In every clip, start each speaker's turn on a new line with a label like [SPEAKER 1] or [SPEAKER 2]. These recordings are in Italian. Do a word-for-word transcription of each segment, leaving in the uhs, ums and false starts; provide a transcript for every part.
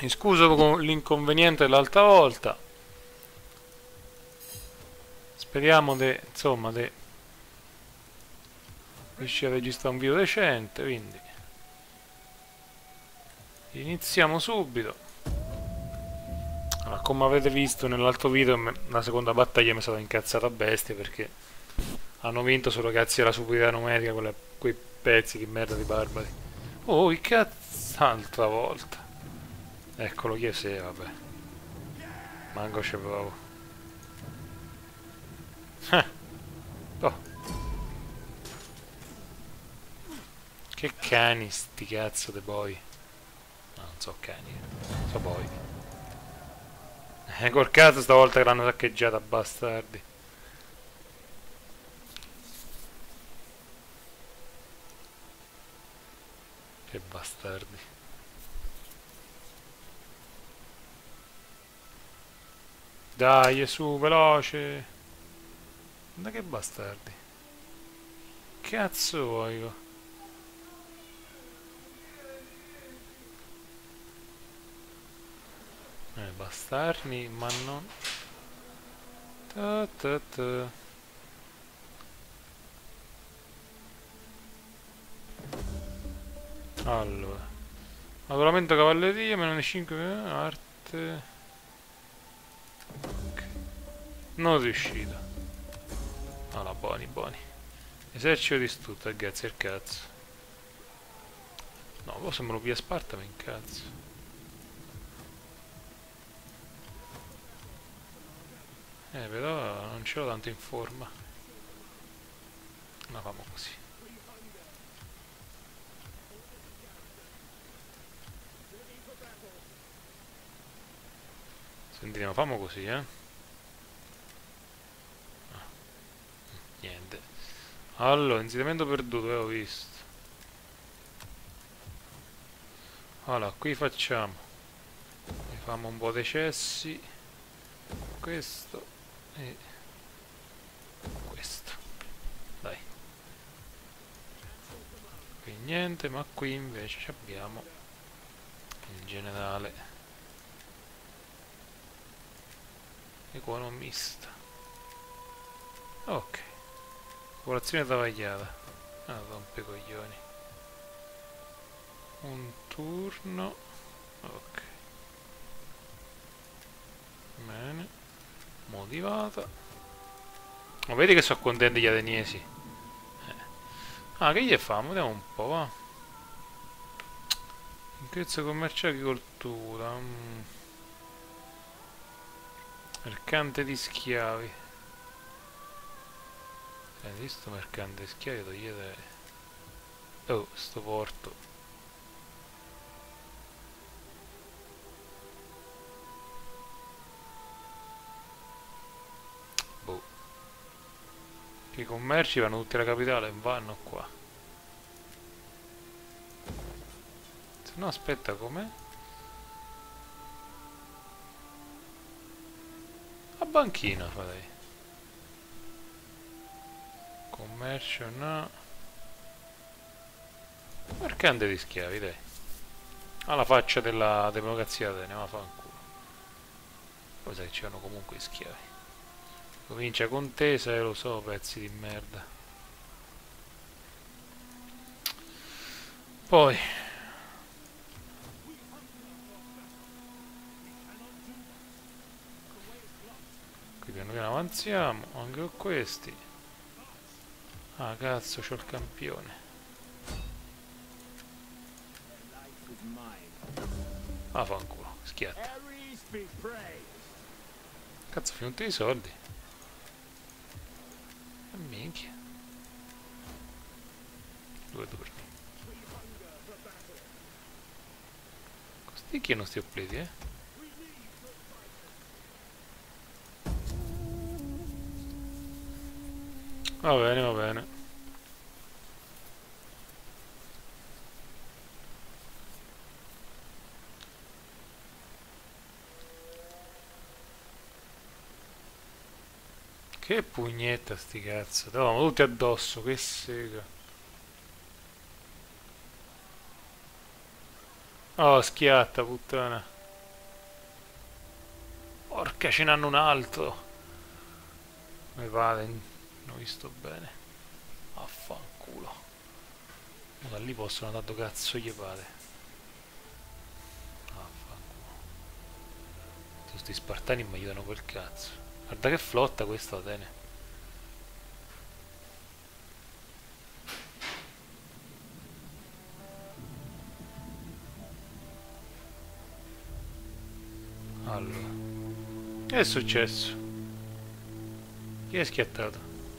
[SPEAKER 1] Mi scuso con l'inconveniente dell'altra volta. Speriamo di, insomma, di riuscire a registrare un video decente, quindi iniziamo subito. Allora, come avete visto nell'altro video, la seconda battaglia mi sono incazzata a bestia perché hanno vinto solo grazie alla superiorità numerica quelle, quei pezzi di merda di barbari. Oh, che cazzo, altra volta. Eccolo chi sei, vabbè. Manco ci provo. Eh, oh, che cani sti cazzo de boy. No, non so cani, so boy. Eh, col cazzo stavolta che l'hanno saccheggiata, bastardi. Che bastardi. Dai, su, veloce. Ma che bastardi. Cazzo vuoi? Co? Eh, bastardi, ma non... Ta ta ta. Allora. Naturalmente cavalleria, meno di cinque, arte... Ok. Non riuscito. Allora, buoni, buoni. Esercito distrutto, ragazzi, il cazzo. No, poi se me lo pia Sparta mi incazzo. Eh, però non ce l'ho tanto in forma. Ma famo così. Sentiamo, famo così, eh. Ah, niente. Allora, insediamento perduto, avevo visto. Allora, qui facciamo. Facciamo un po' dei cessi. Questo e questo. Dai. Qui niente, ma qui invece abbiamo il generale economista. Ok. Popolazione travagliata. Ah, rompicoglioni. Un turno. Ok. Bene. Motivata. Ma vedi che sono contenti gli ateniesi. Eh. Ah, che gli fa? Vediamo un po', va. Increzzo commerciale e agricoltura. Mm. Mercante di schiavi. Senti, sto mercante di schiavi togliete... Oh, sto porto. Boh. Che i commerci vanno tutti alla capitale e vanno qua. Se no aspetta, com'è? A banchina farei. Commercio no. Mercante di schiavi, dai. Alla faccia della democrazia Atene, ma fa un culo. Poi sai, c'erano comunque schiavi. Comincia contesa e lo so, pezzi di merda. Poi qui piano piano avanziamo, anche con questi. Ah cazzo, c'ho il campione. Ah, fanculo, schiatta. Cazzo, finito i soldi. E minchia. Due turni. Questi chi non sti oppleti, eh? Va bene, va bene. Che pugnetta sti cazzo. Eravamo tutti addosso, che sega. Oh, schiatta, puttana. Porca, ce n'hanno un altro. Mi pare, non ho visto bene. Affanculo. Da lì possono tanto cazzo gli pare. Affanculo. Tutti sti spartani mi aiutano quel cazzo. Guarda che flotta questa Atene. Allora, che è successo? Chi è schiattato?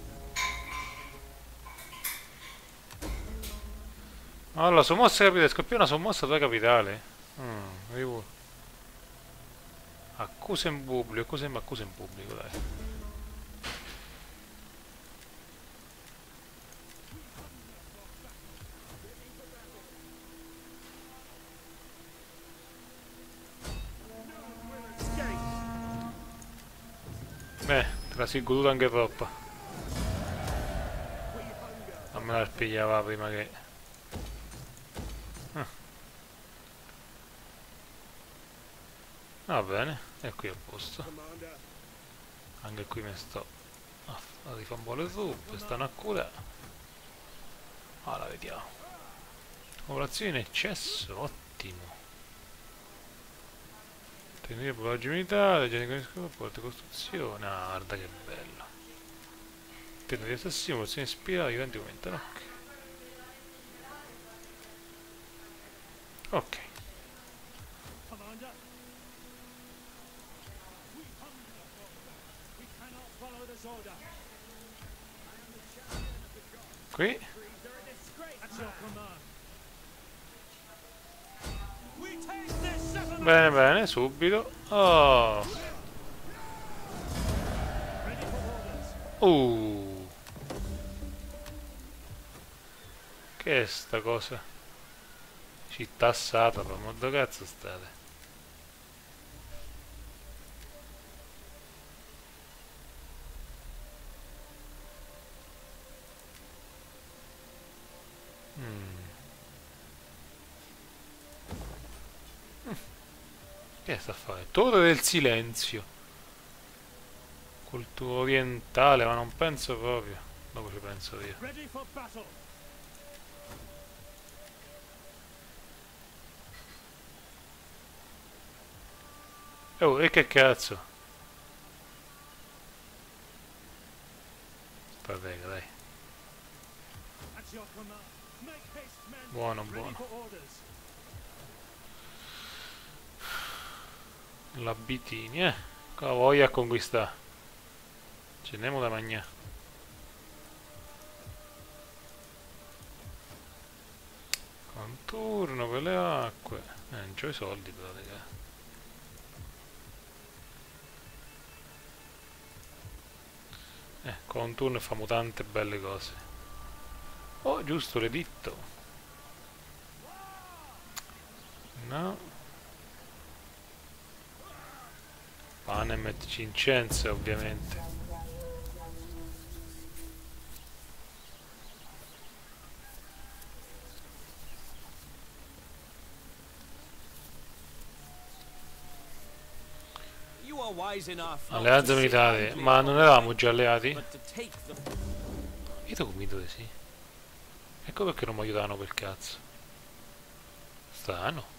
[SPEAKER 1] Allora, sommossa capitale, scoppia una sommossa tua capitale. Mm, io- accusa in pubblico, accusa in, accusa in pubblico, dai. Beh, te la sei goduta anche troppa. Non me la spiegava prima che... Ah, va bene, e qui a posto. Anche qui mi sto a a rifare un po' le truppe, stanno a cura. Allora, vediamo. Popolazione in eccesso, ottimo. Tenere propaggi militare, genere con porte costruzione. Ah, guarda che bello. Piano di assassino, popolazione ispirata, i venti aumentano. Ok. Ok. Qui. Bene, bene, subito. Oh. Uh. Che è sta cosa? Città satana, ma dove cazzo state? Mm. Che sta a fare? Torre del silenzio. Cultura orientale, ma non penso proprio. Dopo ci penso io. Oh, e che cazzo? Stratega, dai. Buono, buono. La Bitini, eh. Con la voglia a conquistare. Ce n'è da mangiare. Contorno per le acque. Eh, non c'ho i soldi però, raga. Eh, contorno e famo tante belle cose. Oh, giusto, l'editto. No. Panem et Cincense, ovviamente. Alleanza militare, ma non eravamo già alleati? Io come dove sì? Ecco perché non mi aiutavano quel cazzo. Strano.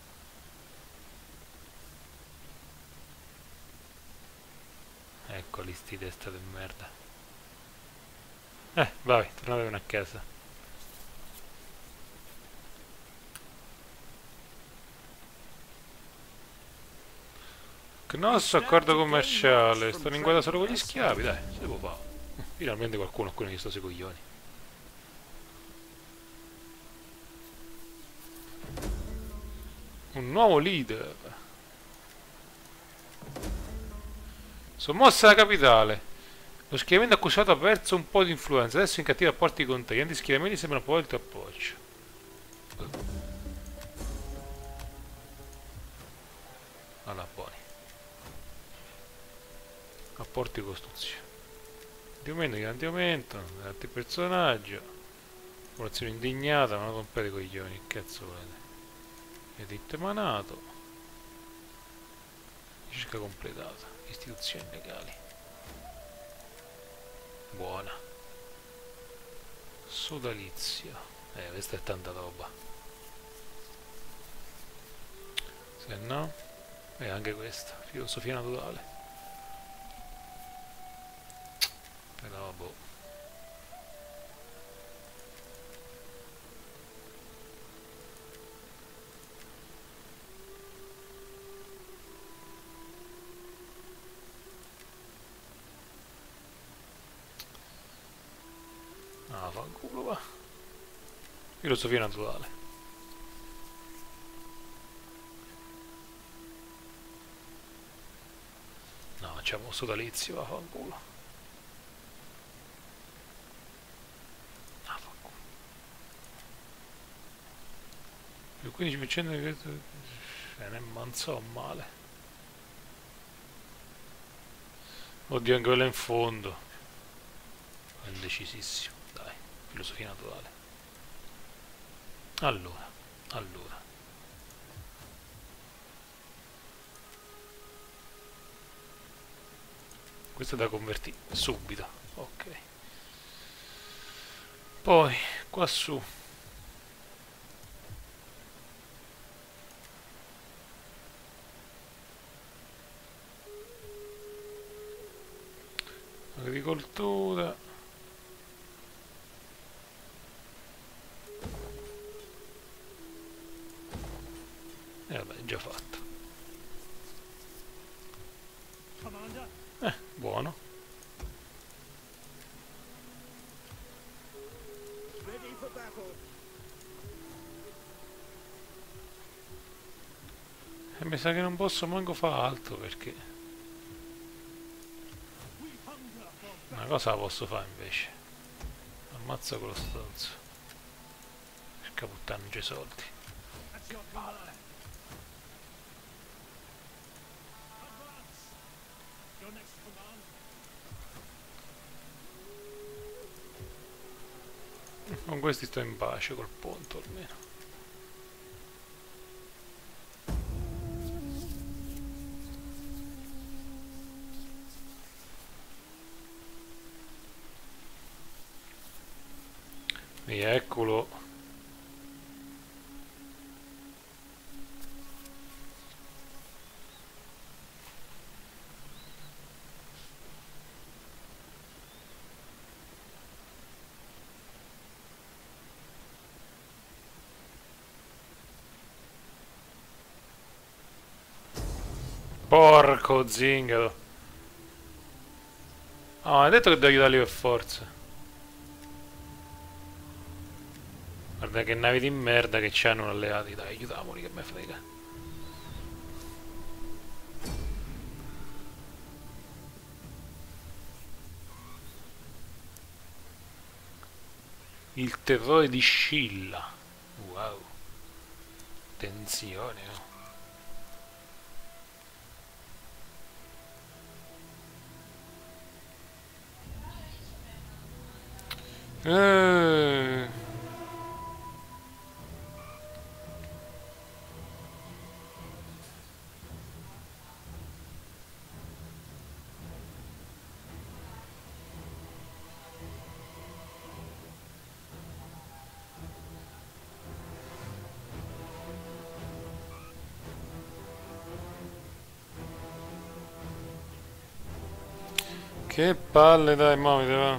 [SPEAKER 1] Ecco lì sti testa di merda. Eh, vai, tornatevene a casa. Nostro accordo commerciale, stanno in guerra solo con gli schiavi, dai, si può fare. Finalmente qualcuno a cui non gli sto sui coglioni. Un nuovo leader. Sommossa la capitale. Lo schieramento accusato ha perso un po' di influenza, adesso è in cattivi rapporti con te. Gli antischieramenti sembrano un po' il tuo appoggio. Allora, buoni. Rapporti di costruzione. Di aumento, grande aumento, altri personaggio. Popolazione indignata, ma non rompete i coglioni, che cazzo volete? Editto emanato. ricerca completata. Istituzioni legali. Buona. Sodalizio. Eh, questa è tanta roba. Se no... E anche questa. Filosofia naturale. Però boh. Ah, fanculo va. Filosofia naturale. No, facciamo sodalizio, va, fanculo. Ah, fanculo. Più quindici per cento di questo... Eh, ne manzo male. Oddio, anche quello in fondo. È indecisissimo, dai. Filosofia naturale. Allora, allora. Questo è da convertire subito. Ok. Poi, qua su. Agricoltura. E vabbè, è già fatto. Eh, buono. E mi sa che non posso manco fare altro perché... Una cosa la posso fare invece. Ammazza quello stronzo. Perché buttarmi i soldi. Che palle. Con questi sto in pace col ponte almeno. E eccolo. Porco zingaro. Ah, hai detto che devo aiutarli per forza. Guarda che navi di merda che ci hanno alleati. Dai, aiutiamoli che me frega. Il terrore di Scilla. Wow. Tensione, oh. Eh. Che palle, dai, muoviti, va.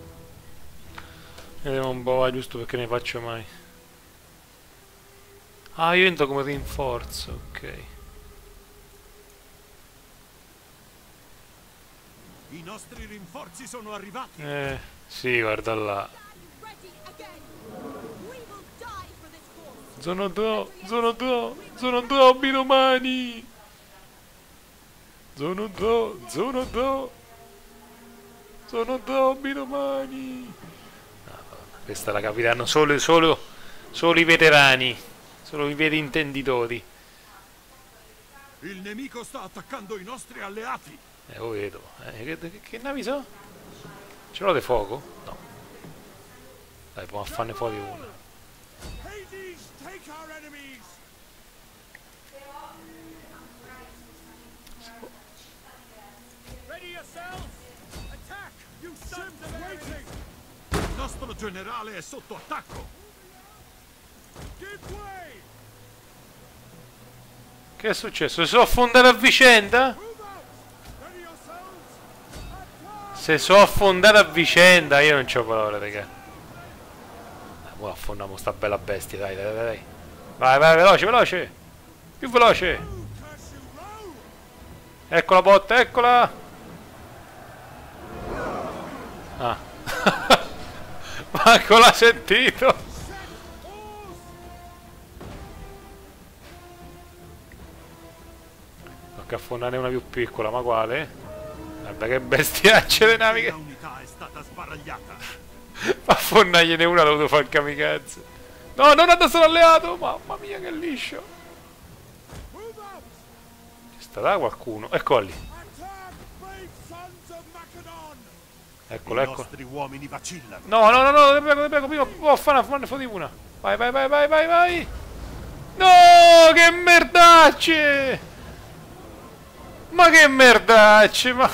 [SPEAKER 1] Vediamo un po', va, giusto perché ne faccio mai. Ah, io entro come rinforzo, ok.
[SPEAKER 2] I nostri rinforzi sono arrivati.
[SPEAKER 1] Eh, sì, guarda là. Sono tro, sono tro, sono troppi domani. Sono tro, sono tro. Sono troppi domani. Madonna, questa la capiranno solo, solo, solo i veterani, solo i veri intenditori.
[SPEAKER 2] Il nemico sta attaccando i nostri alleati.
[SPEAKER 1] Eh, lo vedo. Eh, che, che, che navi so? Ce l'ho di fuoco? No. Dai, proviamo a farne fuori una.
[SPEAKER 2] Hades, take our enemies. Il nostro generale è sotto attacco.
[SPEAKER 1] Che è successo? Si sono affondati a vicenda? Si sono affondati a vicenda, io non c'ho parole, raga. Ora affondiamo sta bella bestia, dai, dai, dai, dai. Vai, vai, veloce, veloce. Più veloce. Ecco la botta, eccola. Ah. Manco l'ha sentito. Tocca affondare una più piccola, ma quale? Guarda che bestiacce le navi che...
[SPEAKER 2] La unità è stata sbaragliata.
[SPEAKER 1] Affondargliene una, l'ho dovuto fare il kamikaze. No, non addosso all'alleato! Mamma mia che liscio! Ci sta da qualcuno? Eccolo lì. Eccolo,
[SPEAKER 2] I
[SPEAKER 1] eccolo.
[SPEAKER 2] nostri uomini vacillano.
[SPEAKER 1] No, no, no, no, ti prego, ti prego, prima. Oh, fanno, fanno foti una. Vai, vai, vai, vai, vai, vai. No, che merdacce! Ma che merdacce, ma...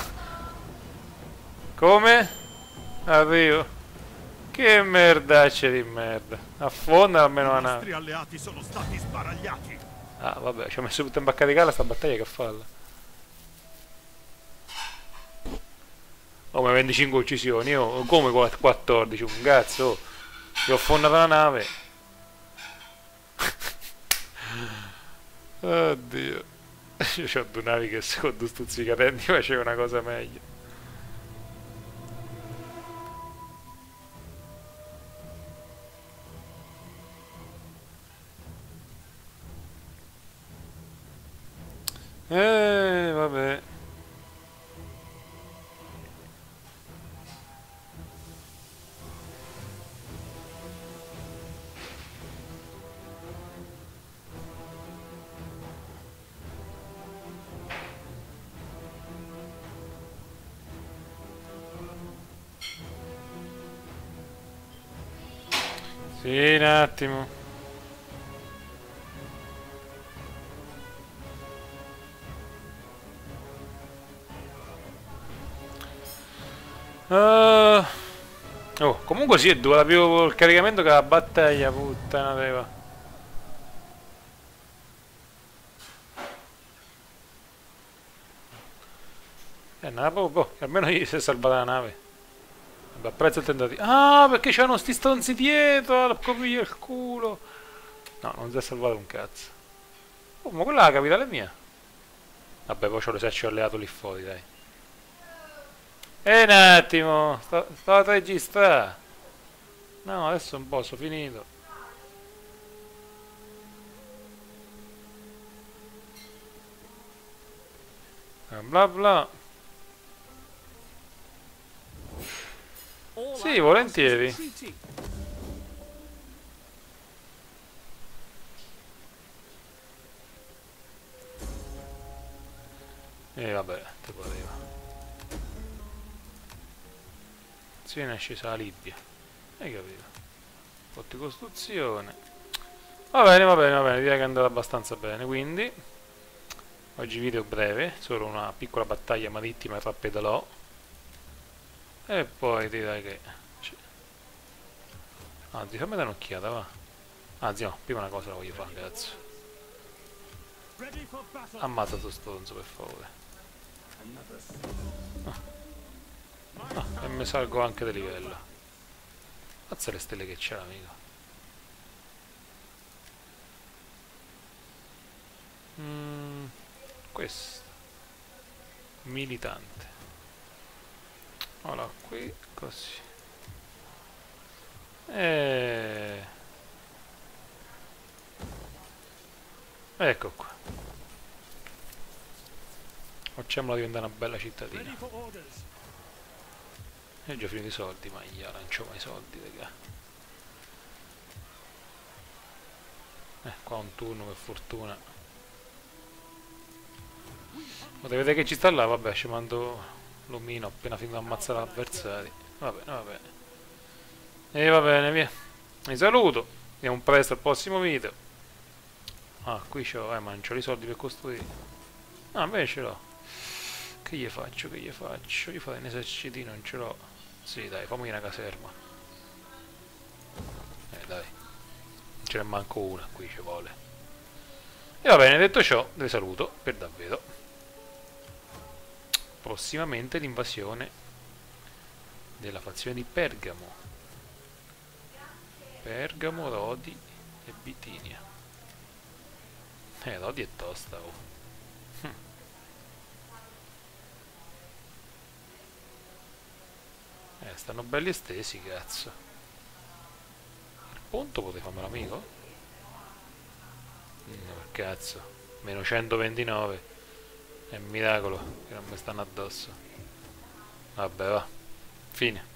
[SPEAKER 1] Come? Arrivo. Che merdacce di merda. Affonda almeno la
[SPEAKER 2] I
[SPEAKER 1] nave.
[SPEAKER 2] nostri alleati sono stati sbaragliati.
[SPEAKER 1] Ah, vabbè, ci ho messo tutta in bacca di cala sta battaglia che falla. Oh, ma venticinque uccisioni, oh, come quattordici, un cazzo, oh. Gli ho affondato la nave. Oddio. Io ho due navi che secondo stuzzicadenti faceva una cosa meglio. Eh, vabbè. Sì, un attimo. Uh, oh, comunque sì, è dura più il caricamento che la battaglia, puttana leva. Eh, no, boh, boh, almeno gli si è salvata la nave. Vabbè, apprezzo il tentativo. Ah, perché c'erano sti stronzi dietro, la copiglia il culo. No, non si è salvato un cazzo. Oh, ma quella è la capitale mia. Vabbè, poi c'ho l'esercito alleato lì fuori, dai. E un attimo, sto, sto a registrare. No, adesso non posso, finito. Bla bla. Sì, volentieri. E vabbè, te poteva. Si viene scesa la Libia. Hai capito? Fatto costruzione. Va bene, va bene, va bene, direi che è andato abbastanza bene, quindi oggi video breve, solo una piccola battaglia marittima tra pedalò. E poi direi che... Anzi, fammi dare un'occhiata, va. Anzi no, prima una cosa la voglio fare, cazzo. Ammazza sto stronzo, per favore. Ah. Ah, e mi salgo anche di livello. Mazza le stelle che c'era, amico. Mm, questo. Militante. Allora, qui, così. E... ecco qua. Facciamola diventare una bella cittadina. E ho già finito i soldi, ma io non c'ho mai soldi, raga. Eh, qua un turno per fortuna. Potete vedere che ci sta là, vabbè, ci mando l'omino appena finito di ammazzare l'avversario. Va bene, va bene. E va bene, via. Vi saluto. Vediamo presto al prossimo video. Ah, qui c'ho, eh, ma non c'ho i soldi per costruire. Ah, invece ce l'ho. Che gli faccio, che gli faccio? Gli fai un esercitino, non ce l'ho. Sì, dai, fammi una caserma. Eh, dai. Non ce n'è manco una, qui ci vuole. E va bene, detto ciò, vi saluto per davvero. Prossimamente l'invasione della fazione di Pergamo. Pergamo, Lodi e Bitinia. Eh, Lodi è tosta, oh. Hm. Eh, stanno belli estesi, cazzo. Il ponto potete farmelo amico? No, cazzo. Meno centoventinove. È un miracolo che non mi stanno addosso. Vabbè, va. Fine.